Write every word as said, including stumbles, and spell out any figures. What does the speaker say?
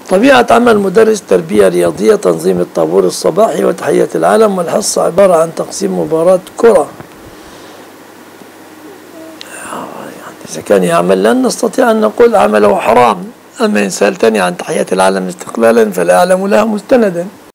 طبيعة عمل مدرس تربية رياضية: تنظيم الطابور الصباحي وتحية العلم، والحصة عبارة عن تقسيم مباراة كرة. إذا كان يعمل لن نستطيع أن نقول عمله حرام، أما إن سألتني عن تحية العلم استقلالا فلا أعلم لها مستندا.